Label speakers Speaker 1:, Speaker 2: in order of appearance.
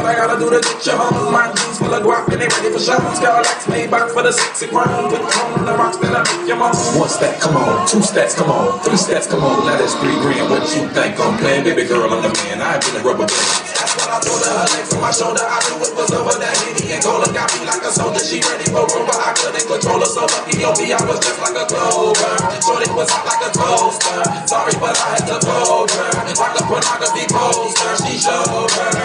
Speaker 1: I gotta do to get you home. My jeans full of guap and they ready for show. Skylax made back for the sexy crown. Put on the rocks that I make your mom. One stack, come on. Two stacks, come on. Three stacks, come on. Now that's 3 grand. What you think I'm playing? Baby girl, I'm the man. I've been a rubber band. That's what I told her. Her legs on my shoulder. I knew it was over. That Henny and Cola got me like a soldier. She ready for Rover. I couldn't control her. So lucky on me, I was just like a clover. Shorty was hot like a toaster. Sorry, but I had to fold her. Like a pornography poster. She showed her.